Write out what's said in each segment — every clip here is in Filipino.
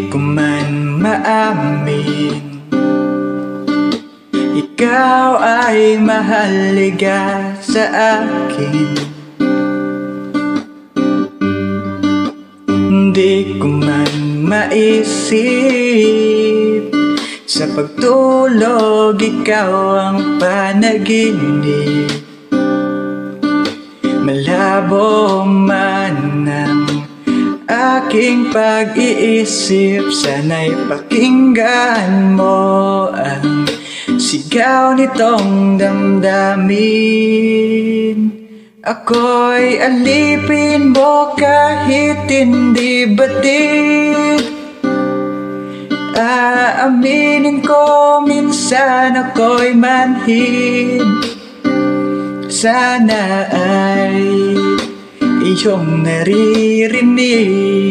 ko man maamin, ikaw ay mahalaga sa akin. Hindi ko man maisip, sa pagtulog ikaw ang panaginip. Malabo man ang aking pag-iisip, sana'y pakinggan mo ang sigaw nitong damdamin. Ako'y alipin mo kahit hindi batid. Aaminin ko minsan ako'y manhid. Sana ay iyong naririnig,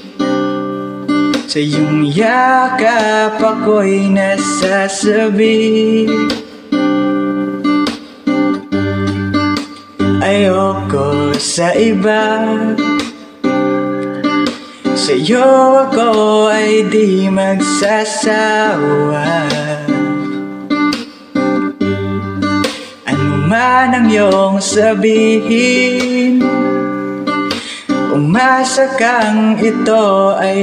sa iyong yakap ako'y nasasabi. Ayoko sa iba, sa'yo ako ay di magsasawa. Ano man ang iyong sabihin, umasa kang ito ay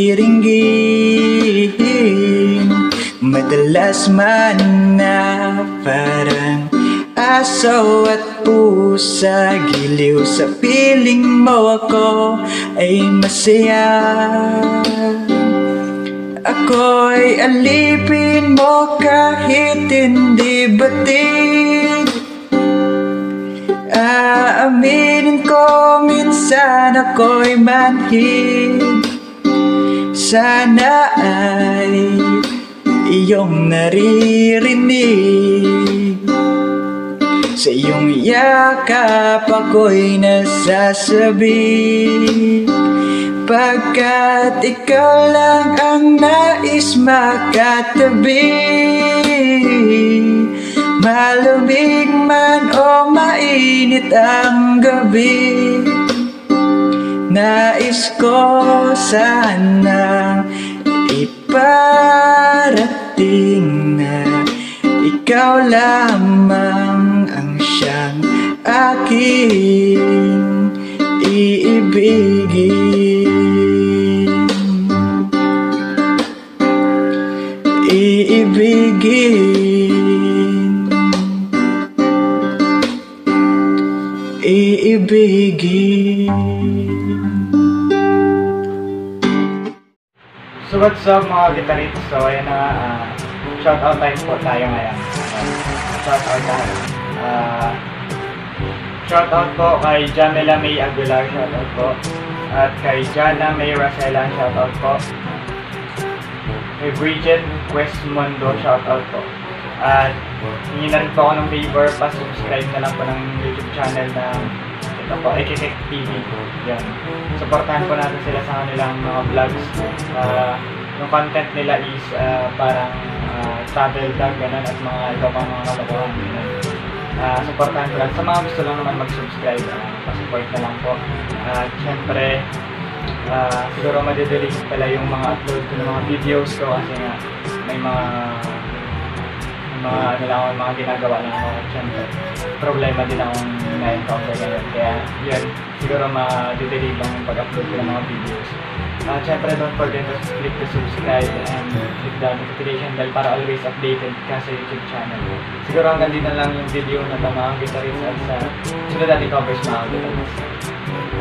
diringgin. Madalas man na parang aso at pusa, giliw sa piling mo ako ay masaya. Ako'y alipin mo kahit hindi batid. Aaminin ko minsan ako'y manhid. Sana ay iyong naririnig, sa iyong yakap ako'y nasasabi. Pagkat ikaw lang ang nais makatabi, malumig man o mainit ang gabi. Nais ko sanang iparating na ikaw lamang ang siyang aking iibigin. Iibigin, iibigin. So what's up mga gitarists? So ayan na, shoutout time po tayo ngayon. Shoutout tayo. Shoutout po kay Jamela May Aguilar, shoutout po. At kay Jana May Rosella, shoutout po. Kay Bridget Westmondo, shoutout po. At hindi na rin po ako ng favor, pa-subscribe na lang po ng YouTube channel ng ito po, Ekikek TV. Yan. Supportahan po natin sila sa kanilang mga vlogs. Yung content nila is parang travel vlog, ganun, at mga iba pang mga kalokohan. Supportahan ko lang. Sa mga gusto lang naman mag-subscribe, pa-support na lang po. Siyempre, siguro madidelete pala yung mga upload ko ng mga videos ko kasi nga may mga ano lang ako, mga ginagawa lang ako. Siyempre, problema din akong na-encounter ngayon. Kaya yun, siguro madidelete lang yung pag-upload ko ng mga videos. Siyempre, don't forget to click the subscribe and click the notification bell para always updated ka sa YouTube channel. Siguro hanggang din na lang yung video na mga guitarist at sa sunod natin covers mga guitarist.